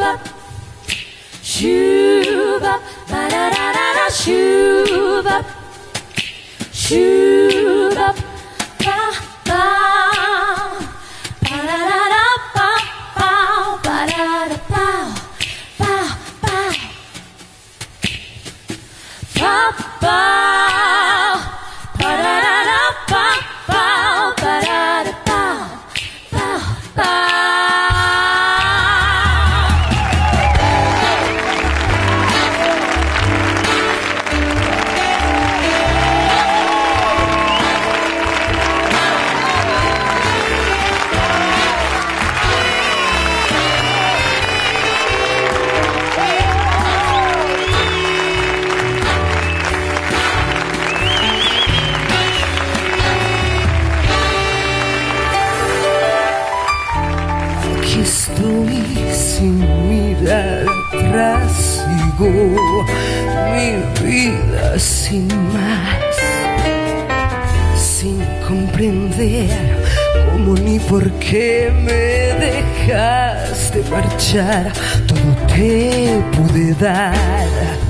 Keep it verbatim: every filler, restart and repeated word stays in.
up, shoot up, ba da da da da, shoot up, shoot up, ba ba, ba da da da, ba ba, ba da da ba, ba ba, ba ba, ba da da da, ba ba, ba da da ba, ba ba. Estoy sin mirar atrás, sigo mi vida sin más, sin comprender cómo ni por qué me dejaste marchar. Todo te pude dar,